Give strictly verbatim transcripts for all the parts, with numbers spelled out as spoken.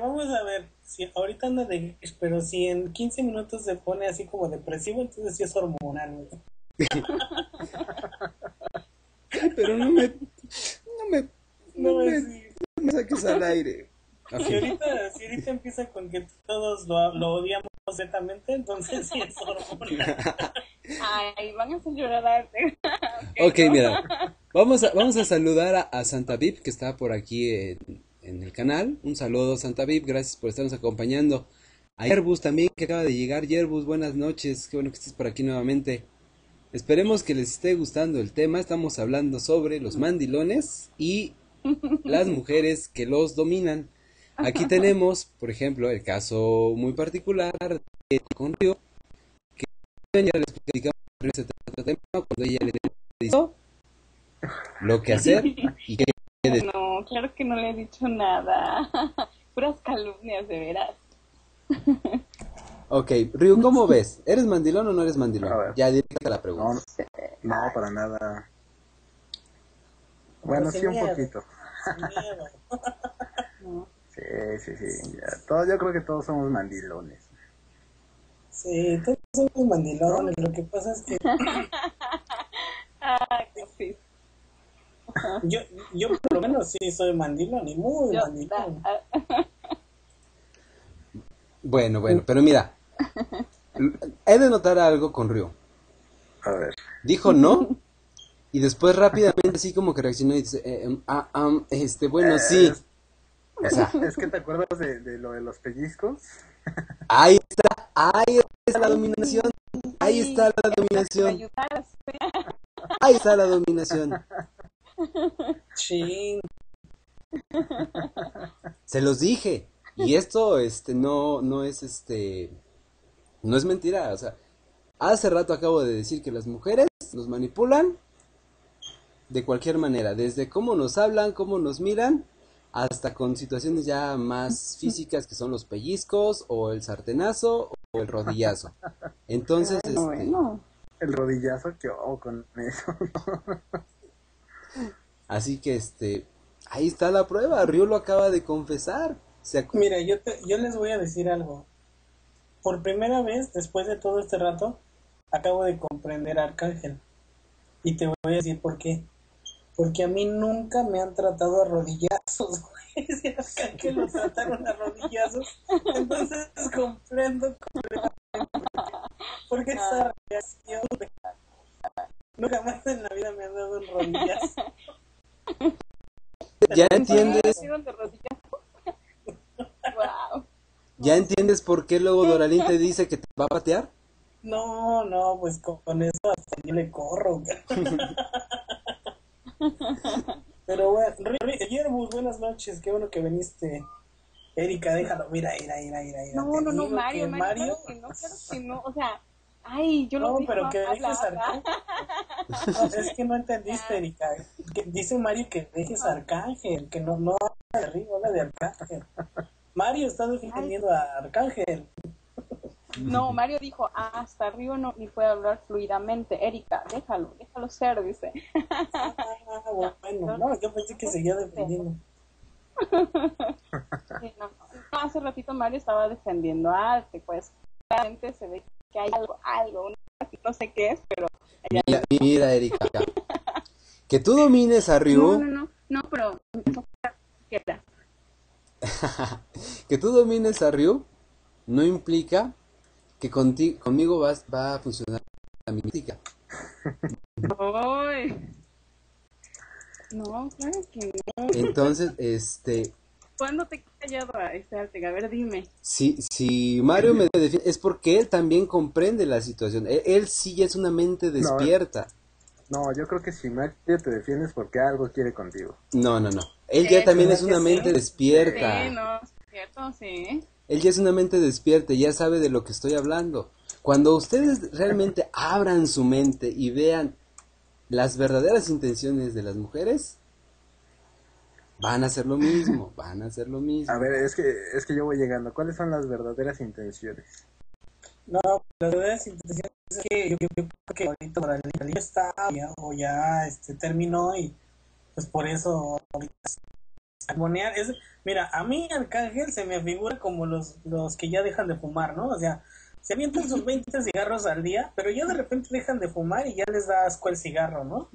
vamos a ver, si ahorita anda de Grish, pero si en quince minutos se pone así como depresivo, entonces sí es hormonal, güey. Pero no me, no me, no No, me, sí. no me saques al aire. Si Ok. ahorita, si ahorita empieza con que todos lo, lo odiamos completamente, entonces sí es hormonal. Ay, van a hacer llorar a Arte. Ok, mira, vamos a, vamos a saludar a, a Santa Vip, que está por aquí en, en el canal. Un saludo, Santa Vip, gracias por estarnos acompañando. A Yerbus también, que acaba de llegar. Yerbus, buenas noches, qué bueno que estés por aquí nuevamente. Esperemos que les esté gustando el tema. Estamos hablando sobre los mandilones y las mujeres que los dominan. Aquí tenemos, por ejemplo, el caso muy particular de con Río, que ya les platicamos en este tema cuando ella le dijo lo que hacer y qué decir. No, claro que no le he dicho nada. Puras calumnias, de veras. Ok, Ryu, ¿cómo ves? ¿Eres mandilón o no eres A mandilón? ver. Ya directa la No, pregunta. no, para nada. Bueno, sin sí, un miedo. poquito. Sin miedo. No. Sí, sí, sí. Ya. Todo, yo creo que todos somos mandilones. Sí, todos somos mandilones, lo que pasa es que Ay, sí. yo, yo por lo menos sí soy mandilón y muy Yo, mandilón. ah, ah, Bueno, bueno, pero mira, he de notar algo con Ryu. A ver. Dijo no y después rápidamente así como que reaccionó y dice, eh, em, ah, am, este, bueno, sí. Es, O sea, es que te acuerdas de, de lo de los pellizcos. ahí está, ahí está la dominación, ahí está la para dominación, ayudar. ahí está la dominación. Chin. Se los dije. Y esto, este, no, no es, este, no es mentira. O sea, hace rato acabo de decir que las mujeres nos manipulan de cualquier manera, desde cómo nos hablan, cómo nos miran, hasta con situaciones ya más físicas que son los pellizcos o el sartenazo o el rodillazo. Entonces, Ay, este, bueno. El rodillazo que hago con eso. así que, este, ahí está la prueba. Ryu lo acaba de confesar. Se acu- Mira, yo, te, yo les voy a decir algo. Por primera vez, después de todo este rato, acabo de comprender a Arcángel. Y te voy a decir por qué. Porque a mí nunca me han tratado a rodillazos, güey. Si a Arcángel lo trataron a rodillazos, entonces comprendo completamente por qué esa reacción. güey. Nunca más en la vida me han dado un rodillazo. ya entiendes, ¿Hicieron de rodillas? Wow. ya entiendes por qué luego Doralín te dice que te va a patear. No, no, pues con, con eso hasta yo le corro. güey. Pero bueno, Ri- Ri- Yerbus, buenas noches, qué bueno que viniste. Erika, déjalo, mira, mira, mira, mira, mira. No, te no, no, digo Mario, que Mario, claro que no, claro que no. O sea, ay, yo lo No, digo, pero que habla, dejes habla. Arcángel. No, es que no entendiste, Erika. Que dice Mario que dejes a Arcángel, que no, no habla de arriba, habla de Arcángel. Mario está defendiendo a Arcángel. No, Mario dijo, ah, hasta arriba no ni puede hablar fluidamente. Erika, déjalo, déjalo ser, dice. Ah, bueno, no, yo pensé que seguía defendiendo. Sí, no, no, hace ratito Mario estaba defendiendo a Arte, pues claramente se ve que hay algo, algo, una- no sé qué es, pero Mira, mira, Erika, que tú domines a no, no, Ryu, no, no, pero ¿qué era? que tú domines a Ryu, no implica que conti- conmigo vas, va a funcionar la mística. Ay. No, claro que no. Entonces, este, ¿Cuándo te he callado a este Arte? A ver, dime. si, si Mario me defiende, es porque él también comprende la situación. Él, él sí ya es una mente despierta. No, yo creo que si Mario te defiendes porque algo quiere contigo. No, no, no. Él ya Sí, también ¿verdad es que una sí? mente Sí, despierta. no, es cierto, sí. Él ya es una mente despierta, ya sabe de lo que estoy hablando. Cuando ustedes realmente abran su mente y vean las verdaderas intenciones de las mujeres, van a hacer lo mismo, van a hacer lo mismo. A ver, es que es que yo voy llegando. ¿Cuáles son las verdaderas intenciones? No, la verdad es que yo, yo, yo creo que ahorita para el libro está ya, o ya este, terminó y pues por eso ahorita Armonear es, mira, a mí Arcángel se me figura como los, los que ya dejan de fumar, ¿no? O sea, se avientan sus veinte cigarros al día, pero ya de repente dejan de fumar y ya les da asco el cigarro, ¿no?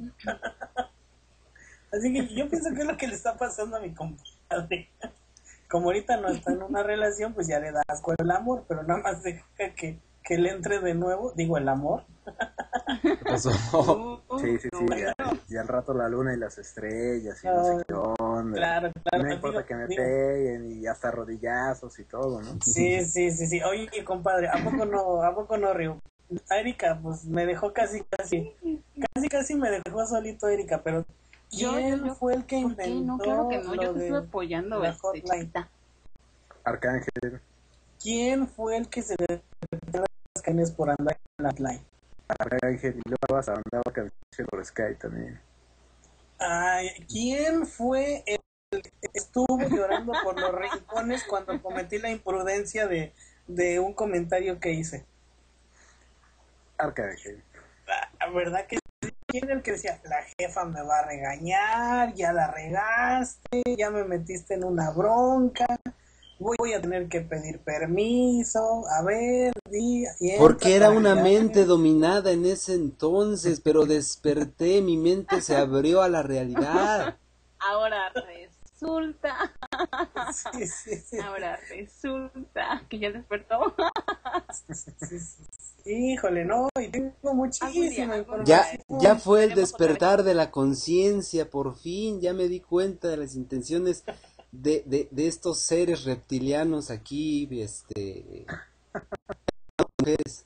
Así que yo pienso que es lo que le está pasando a mi compadre. Como ahorita no está en una relación, pues ya le da asco el amor, pero nada más deja que, que le entre de nuevo, digo, el amor. ¿Qué pasó? Sí, sí, sí, ya, ya al rato la luna y las estrellas y no sé qué onda. Claro, claro. No importa digo, que me digo, peguen y hasta rodillazos y todo, ¿no? Sí, sí, sí, sí. Oye, compadre, ¿a poco no, a poco no, Río? Erika, pues me dejó casi, casi, casi, casi me dejó solito Erika, pero Yo, ¿quién yo, yo, fue el que ¿por qué? inventó No, claro que no, lo yo te de estoy apoyando, la este, hotline? chiquita. Arcángel, ¿Quién fue el que se le metió las canes por andar en la hotline? Arcángel, y luego vas a andar canción por Sky también. Ay, ¿quién fue el que estuvo llorando por los rincones cuando cometí la imprudencia de, de un comentario que hice? Arcángel. La verdad que sí, ¿quién era el que decía, la jefa me va a regañar, ya la regaste, ya me metiste en una bronca, voy, voy a tener que pedir permiso, a ver, di, y entra Porque era para una allá. mente dominada en ese entonces, pero desperté, mi mente se abrió a la realidad. Ahora resulta, Sí, sí, sí. ahora resulta que ya despertó. Sí, sí, sí. Híjole, no, y tengo muchísima algún Ya, información. ya fue el Veremos otra vez. despertar de la conciencia, por fin, ya me di cuenta de las intenciones de, de, de estos seres reptilianos aquí, este, mujeres.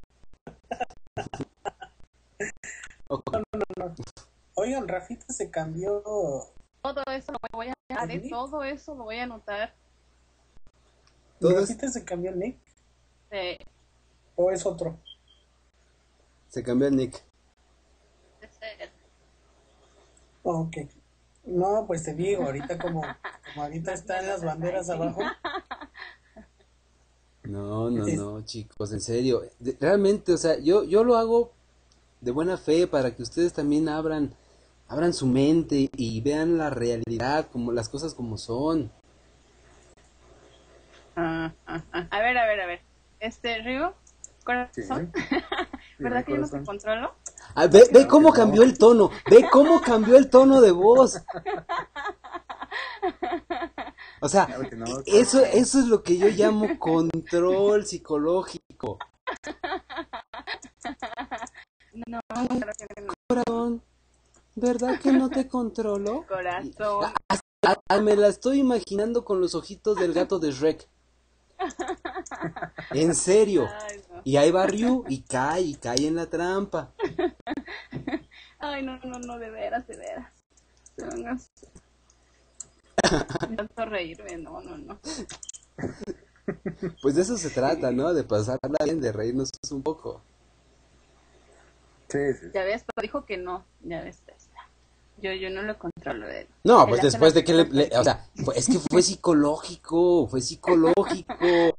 Ok. Oigan, Rafita se cambió. Todo eso lo voy a anotar, ¿eh? ¿Sí? Todo eso lo voy a anotar. Todo es- ¿Rafita se cambió el nick? De, ¿O es otro? se cambió el nick. de ser. Ok. No, pues te digo, ahorita como, como ahorita están las banderas abajo. No, no, Sí. no, chicos, en serio. De- realmente, o sea, yo, yo lo hago de buena fe para que ustedes también abran, abran su mente y vean la realidad, como las cosas como son. Ah, ah, ah. A ver, a ver, a ver. Este, Río, Sí. corazón, Dime, ¿verdad que yo no te corazón. controlo? Ah, ve, ve Claro cómo que no. cambió el tono, ve cómo cambió el tono de voz. O sea, Claro que no, claro eso, que no. eso es lo que yo llamo control psicológico. No, claro que no. Corazón, ¿verdad que no te controlo? Corazón. Ah, ah, me la estoy imaginando con los ojitos del gato de Shrek. En serio. Ay, no. Y ahí va Ryu y cae, y cae en la trampa. Ay, no, no, no, de veras, de veras. No, no. Me tanto reírme, no, no, no. Pues de eso se trata, ¿no? De pasarla bien, de reírnos un poco. Sí, sí. Ya ves, pero dijo que no, ya ves. esta. Yo, yo no lo controlo de él. No, Se pues le hacen después de las que le, cosas le- así. o sea, fue- es que fue psicológico, fue psicológico.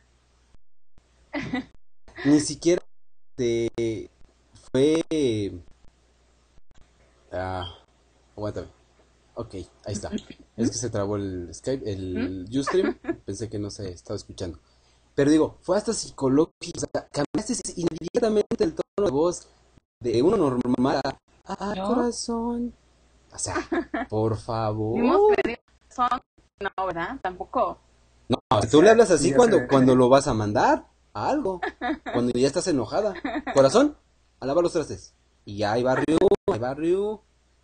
Ni siquiera este, fue... Ah, aguántame. Ok, ahí está. Es que se trabó el Skype, el Ustream. Pensé que no se estaba escuchando. Pero digo, fue hasta psicológico. O sea, cambiaste inmediatamente el tono de voz de uno normal a, ah, ¿Yo? corazón. O sea, por favor. Vimos que son, no, ¿verdad? Tampoco. No, tú le hablas así Ya cuando, sé. cuando lo vas a mandar a algo. Cuando ya estás enojada. Corazón, a lavar los trastes. Y ya hay barrio, hay barrio.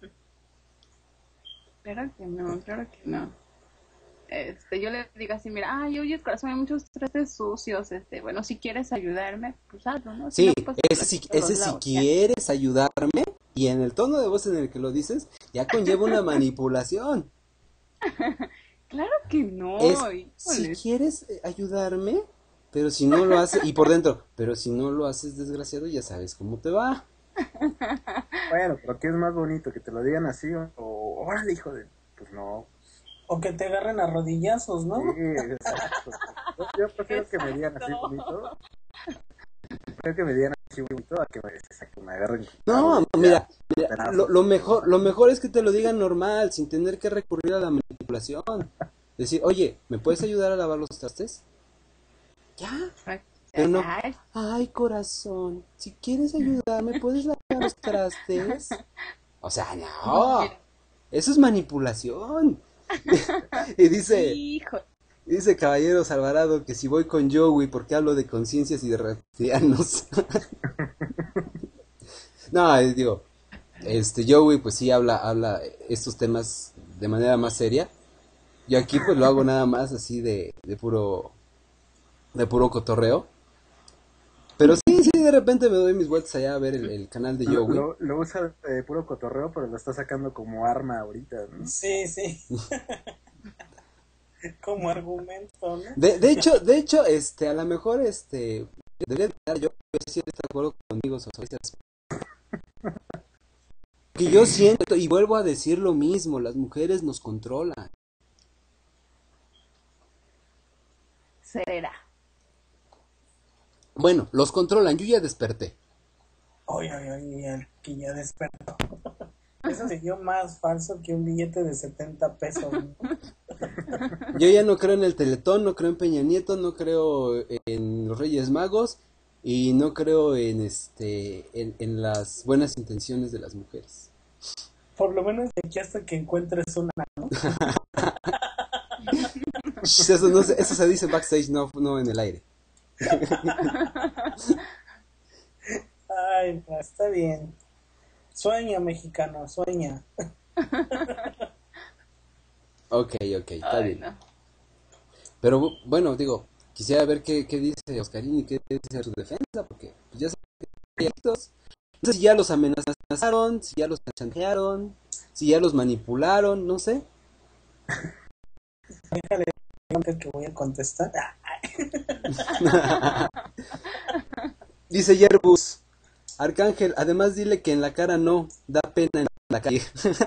Claro que no, claro que no. Este, yo le digo así, mira, ay, oye, corazón, hay muchos trastes sucios, este, bueno, si quieres ayudarme, pues hazlo, ¿no? Si Sí, no, pues, ese si, todos ese si lados, ya. quieres ayudarme, y en el tono de voz en el que lo dices, ya conlleva una manipulación. Claro que no, Es, si híjoles. quieres eh, ayudarme, pero si no lo haces, y por dentro, pero si no lo haces, desgraciado, ya sabes cómo te va. Bueno, pero ¿qué es más bonito? ¿Que te lo digan así o, o órale, hijo de...? Pues no. O que te agarren a rodillazos, ¿no? Sí, exacto. Yo, yo prefiero que me digan así Exacto. bonito. Prefiero que me digan así chivo y todo, a que me, a que me agarren. No, Ya, mira, mira, penazos. lo, lo mejor, lo mejor es que te lo digan normal, sin tener que recurrir a la manipulación. Decir, oye, ¿me puedes ayudar a lavar los trastes? Ya, pero no. Ay, Ay, corazón, si quieres ayudarme, ¿puedes lavar los trastes? O sea, no, eso es manipulación. Y dice, hijo. dice Caballeros Alvarado que si voy con Joey, ¿por qué hablo de conciencias y de reptilianos? No, eh, digo, este Joey pues sí habla, habla estos temas de manera más seria. Yo aquí pues lo hago nada más así de, de puro, de puro cotorreo. Pero sí, sí, de repente me doy mis vueltas allá a ver el, el canal de Lo, Joey. lo, lo usa de puro cotorreo, pero lo está sacando como arma ahorita, ¿no? Sí, sí. Como argumento, ¿no? De, de hecho, de hecho, este, a lo mejor, este, debería estar yo, si está de acuerdo conmigo sobre ese aspecto. Que yo siento, y vuelvo a decir lo mismo, las mujeres nos controlan. Será. Bueno, los controlan, yo ya desperté. Oye, oye, oye, el que ya despertó. Eso siguió más falso que un billete de setenta pesos, ¿no? Yo ya no creo en el Teletón, no creo en Peña Nieto, no creo en los Reyes Magos y no creo en este en, en las buenas intenciones de las mujeres. Por lo menos de aquí hasta que encuentres una, ¿no? Eso no se, eso se dice backstage, no, no en el aire. Ay, no, está bien. Sueña, mexicano, sueña. Ok, ok, está Ay, bien. no. Pero bueno, digo, quisiera ver qué, qué dice Oscarín y qué dice su defensa, porque pues, ya saben que hay actos. No sé si ya los amenazaron, si ya los chantajearon, si ya los manipularon, no sé. Déjale que voy a contestar. Dice Yerbus, Arcángel, además dile que en la cara no, da pena en la calle.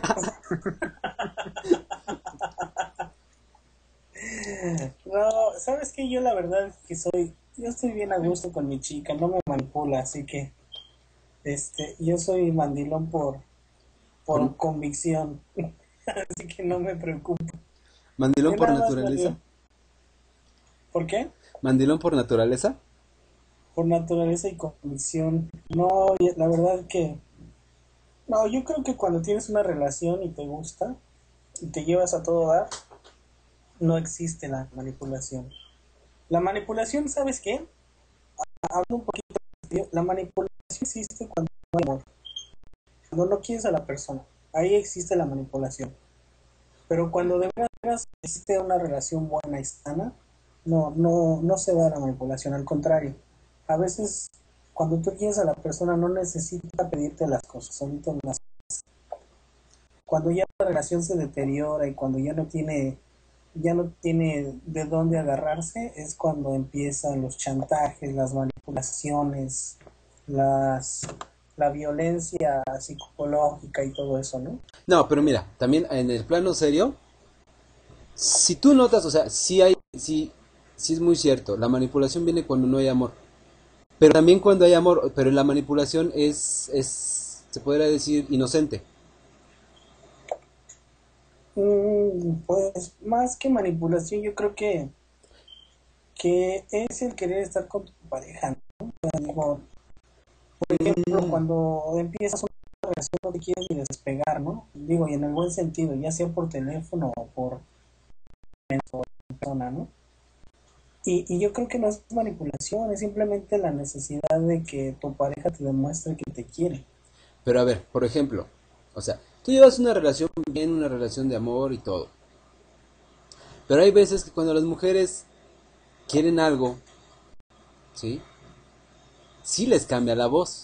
No, sabes que yo la verdad es que soy, yo estoy bien a gusto con mi chica, no me manipula, así que, este, yo soy mandilón por, por ¿Mm? convicción, así que no me preocupo. ¿Mandilón Yo por nada más naturaleza? me- ¿Por qué? ¿Mandilón por naturaleza? Por naturaleza y convicción. No, y la verdad que, no, yo creo que cuando tienes una relación y te gusta y te llevas a todo dar, no existe la manipulación. La manipulación, ¿sabes qué? Hablo un poquito en serio, la manipulación existe cuando no hay amor, cuando no quieres a la persona, ahí existe la manipulación. Pero cuando de verdad existe una relación buena y sana, no, no, no se da la manipulación, al contrario. A veces, cuando tú quieres a la persona, no necesita pedirte las cosas, solito las haces. Cuando ya la relación se deteriora y cuando ya no tiene, ya no tiene de dónde agarrarse, es cuando empiezan los chantajes, las manipulaciones, las, la violencia psicológica y todo eso, ¿no? No, pero mira, también en el plano serio, si tú notas, o sea, sí hay, sí, sí es muy cierto, la manipulación viene cuando no hay amor. Pero también cuando hay amor, pero la manipulación es, es, se podría decir, inocente. Mm, Pues más que manipulación, yo creo que, que es el querer estar con tu pareja, ¿no? O sea, digo, por ejemplo, Mm, cuando empiezas una relación no te quieres ni despegar, ¿no? Digo, y en el buen sentido, ya sea por teléfono o por persona, ¿no? Y, y yo creo que no es manipulación, es simplemente la necesidad de que tu pareja te demuestre que te quiere. Pero a ver, por ejemplo, o sea, tú llevas una relación bien, una relación de amor y todo. Pero hay veces que cuando las mujeres quieren algo, ¿sí? Sí les cambia la voz.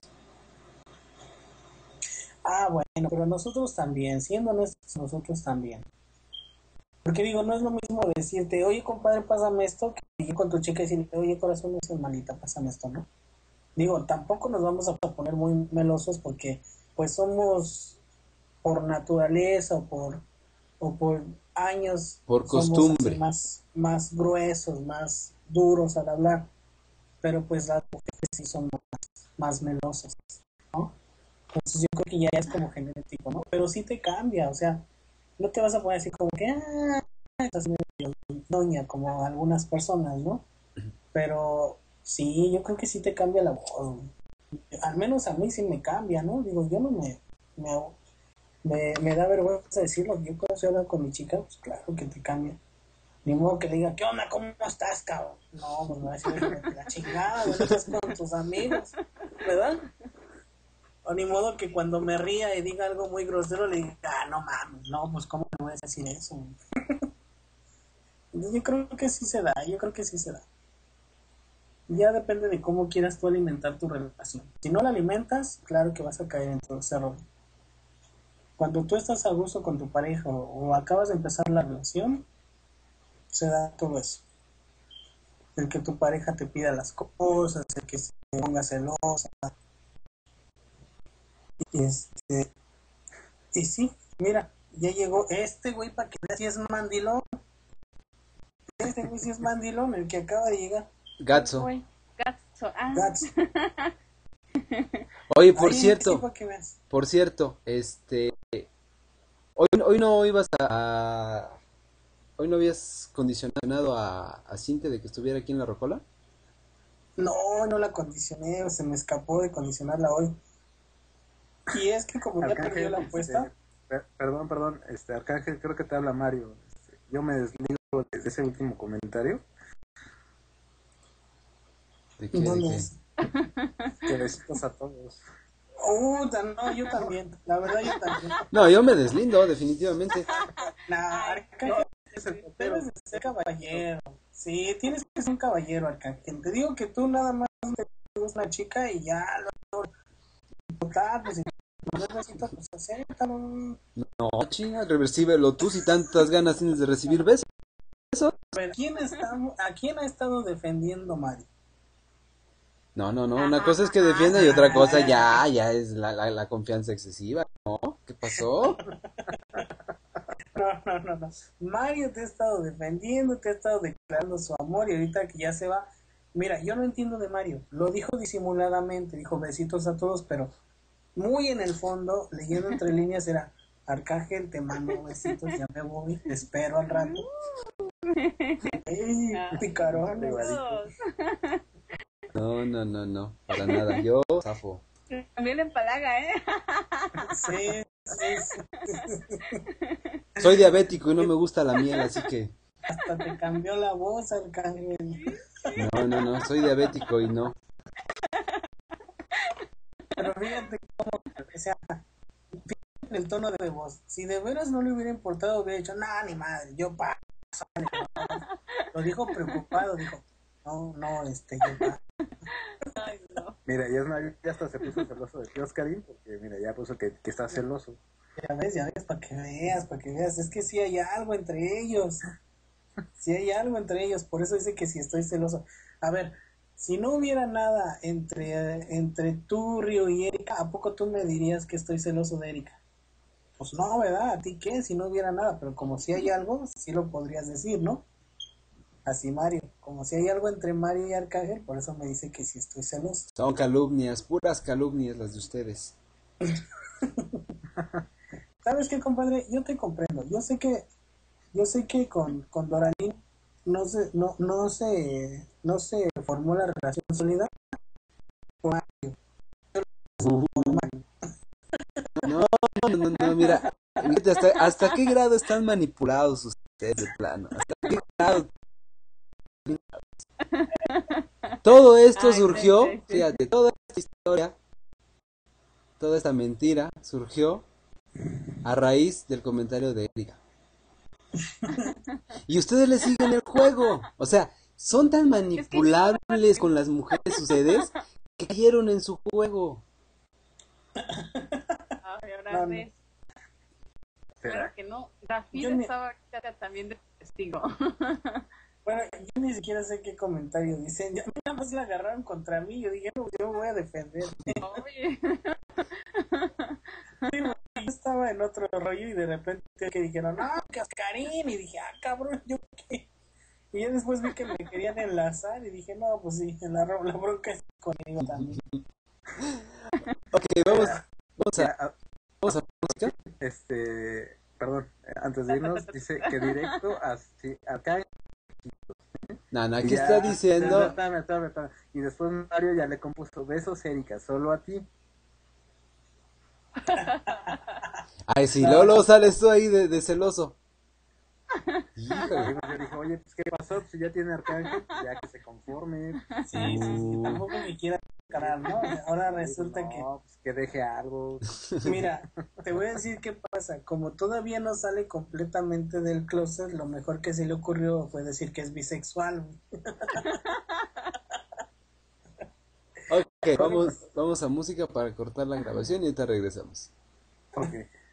Ah, bueno, pero nosotros también, siendo honestos, nosotros también. Porque digo, no es lo mismo decirte, oye, compadre, pásame esto, que ir con tu chica y decirle, oye, corazón, no seas malita, pásame esto, ¿no? Digo, tampoco nos vamos a poner muy melosos porque, pues, somos por naturaleza o por, o por años, Por somos así costumbre. más, más gruesos, más duros al hablar. pero pues las mujeres sí son más, más melosas, ¿no? Entonces yo creo que ya es como genético, ¿no? Pero sí te cambia, o sea, no te vas a poner así como que, ah, estás medio doña, como algunas personas, ¿no? Pero sí, yo creo que sí te cambia la voz, güey. Al menos a mí sí me cambia, ¿no? Digo, yo no me, me, me, me da vergüenza decirlo. Yo cuando estoy hablando con mi chica, pues claro que te cambia. Ni modo que le diga, ¿qué onda? ¿Cómo estás, cabrón? No, pues me va a decir, "Vete la chingada, güey, no estás con tus amigos", ¿verdad? O ni modo que cuando me ría y diga algo muy grosero le diga, ah, no mames, no, pues ¿cómo me voy a decir eso? Yo creo que sí se da, yo creo que sí se da. Ya depende de cómo quieras tú alimentar tu relación. Si no la alimentas, claro que vas a caer en todo ese error. Cuando tú estás a gusto con tu pareja o, o acabas de empezar la relación, se da todo eso. El que tu pareja te pida las cosas, el que se ponga celosa. Y, este, y sí, mira, ya llegó este güey para que veas si es mandilón. Este güey si es mandilón, el que acaba de llegar. Gatso. Uy, Gatso. Ah. Gats. Oye, por Ahí, sí, cierto, para que veas. por cierto, este, hoy, hoy no ibas a, a- hoy no habías condicionado a, a Cintia de que estuviera aquí en la Rocola. No, no la condicioné, se me escapó de condicionarla hoy. Y es que como ya perdió Arcángel, la apuesta, este, per- perdón, perdón, este, Arcángel, creo que te habla Mario. Este, yo me desligo de ese último comentario. ¿De qué, de ¿dónde qué? es? Que besitos a todos. Uh, no, yo también, la verdad yo también. No, yo me deslindo, definitivamente. Nah, Arcángel, No, es el portero. debes de ser caballero. Sí, tienes que ser un caballero, Arcángel. Te digo que tú nada más te gusta una chica y ya, lo total, pues si no necesitas, pues acéptalo. No, chinga, reversibelo tú si tantas ganas tienes de recibir besos. Pero ¿quién está, ¿a quién ha estado defendiendo Mario? No, no, no, una cosa es que defienda y otra cosa ya, ya es la, la, la confianza excesiva, ¿no? ¿Qué pasó? No, no, no, no. Mario te ha estado defendiendo, te ha estado declarando su amor y ahorita que ya se va. Mira, yo no entiendo de Mario. Lo dijo disimuladamente, dijo besitos a todos, pero muy en el fondo, leyendo entre líneas, era Arcángel, te mando besitos, ya me voy, te espero al rato. ¡Ey, picarones! Todos. No, no, no, no, para nada, yo zafo. También empalaga, ¿eh? Sí, sí, sí. Soy diabético y no me gusta la miel, así que Hasta te cambió la voz, Arcángel. no, no, no, soy diabético y no. Pero fíjate cómo, o sea, fíjate el tono de voz. Si de veras no le hubiera importado, hubiera dicho, no, ni madre, yo paso. Lo dijo preocupado, dijo, no, no, este, yo paso. Ay, no. Mira, ya, es más, ya hasta se puso celoso de ti, Oscarín, porque mira, ya puso que, que está celoso. Ya ves, ya ves, para que veas, para que veas. Es que sí hay algo entre ellos. Sí hay algo entre ellos. Por eso dice que si estoy celoso. A ver, si no hubiera nada entre, entre tú, Río y Erika, ¿a poco tú me dirías que estoy celoso de Erika? Pues no, ¿verdad? ¿A ti qué? Si no hubiera nada. Pero como si hay algo, sí lo podrías decir, ¿no? Así Mario. Como si hay algo entre Mario y Arcángel, por eso me dice que sí estoy celoso. Son calumnias, puras calumnias las de ustedes. ¿Sabes qué, compadre? Yo te comprendo. Yo sé que, yo sé que con, con Doralín no se, no, no se, no se formó la relación sólida. No, no, no, no, mira, fíjate, hasta, hasta qué grado están manipulados ustedes de plano, hasta qué grado. Todo esto Ay, surgió, sí, sí, sí. fíjate, toda esta historia, toda esta mentira surgió a raíz del comentario de Erika. Y ustedes le siguen el juego, o sea, son tan manipulables con las mujeres ustedes que cayeron en su juego. Ay, ahora No, no. ves. Claro que no. David Yo ni- estaba también de testigo. Bueno, yo ni siquiera sé qué comentario dicen. Ya nada más la agarraron contra mí. Yo dije, no, yo me voy a defender. Oye. Yo estaba en otro rollo y de repente que dijeron, no, que Oscarín. Y dije, ah, cabrón, yo qué. Y ya después vi que me querían enlazar y dije, no, pues sí, la, ro- la bronca es conmigo también. Ok, vamos, vamos Ya, a, ah, vamos a música. este, perdón, eh, antes de irnos, dice que directo a, sí, Arcángel. No, no, Y aquí ya, está espérame, diciendo, espérame, espérame, espérame. Y después Mario ya le compuso besos, Erika, solo a ti. ay, sí, luego, No, luego sales tú ahí de, de celoso. Y Híjole. pues yo dije, oye, pues ¿qué pasó? Pues si ya tiene Arcángel, pues ya que se conforme. sí, sí, sí, Uh. tampoco me quiera ganar, ¿no? Ahora resulta que, No, pues que deje algo. mira, te voy a decir qué pasa. Como todavía no sale completamente del closet, lo mejor que se le ocurrió fue decir que es bisexual, güey. Ok, vamos, vamos a música para cortar la grabación y ahorita regresamos. Ok.